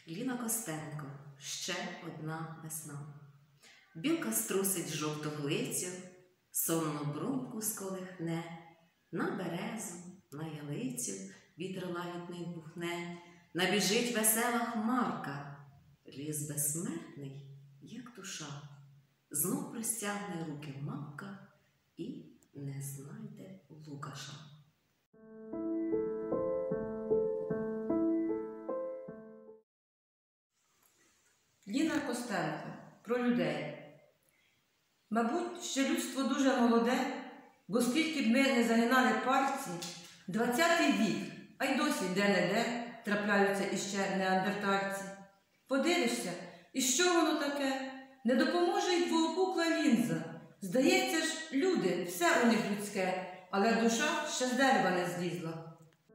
Ліна Костенко. Ще одна весна. Білка струсить жовту глицю, сонну бруньку сколихне, на березу, на ялицю вітер лагідний бухне, набіжить весела хмарка, ліс безсмертний, як душа, знов простягне руки мавка і не знайде Лукаша. Ліна Костенко. Про людей. Мабуть, ще людство дуже молоде, бо скільки б ми не загинали пальці, 20-й вік, а й досі де-не-де трапляються іще неандертальці. Подивишся, і що воно таке? Не допоможе й двоопукла лінза. Здається ж, люди, все у них людське, але душа ще з дерева не злізла.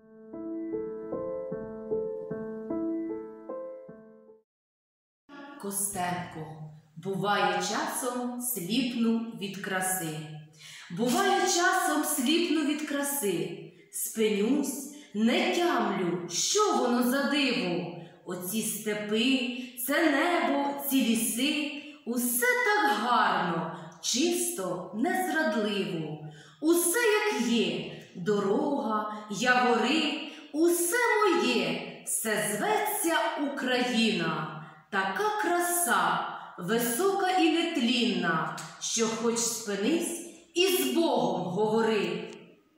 Костенко. Буває часом сліпну від краси. Буває часом сліпну від краси. Спинюсь, не тямлю, що воно за диво. Оці степи, це небо, ці ліси. Усе так гарно, чисто, незрадливо. Усе як є, дорога, явори. Усе моє, все зветься Україна. Така краса, висока і нетлінна, що хоч спинись і з Богом говори.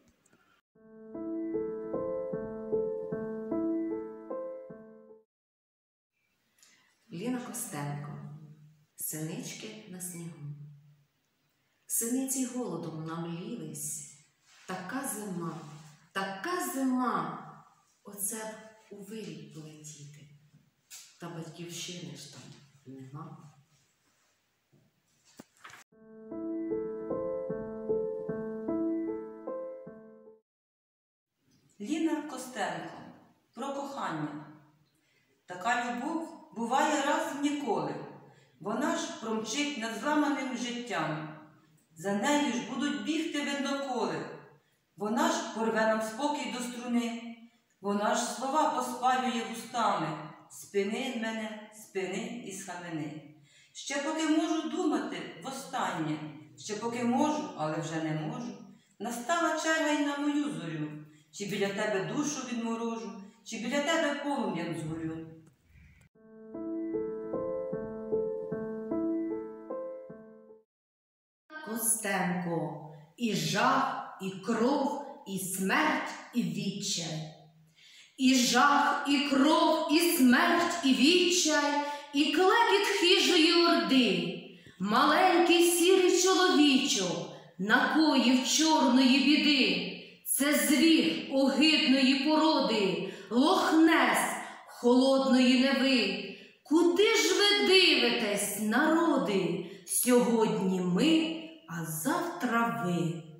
Ліна Костенко. Синички на снігу. Синиці голодом намлілись. Така зима, оце б у вирій полетіти. Та батьківщини ж там нема. Ліна Костенко. Про кохання. Така любов буває раз в ніколи. Вона ж промчить над зламаним життям. За нею ж будуть бігти видноколи. Вона ж порве нам спокій до струни. Вона ж слова поспалює вустами. Спини мене, спини і схамени. Ще поки можу думати востаннє, ще поки можу, але вже не можу. Настала черга й на мою зорю. Чи біля тебе душу відморожу, чи біля тебе полум'ям згорю. Костенко. І жах, і кров, і смерть, і відчай. І жах, і кров, і смерть, і відчай, і клекіт хижої орди. Маленький сірий чоловічок накоїв чорної біди. Це звір огидної породи, Лохнес холодної Неви. Куди ж ви дивитесь, народи? Сьогодні ми, а завтра ви.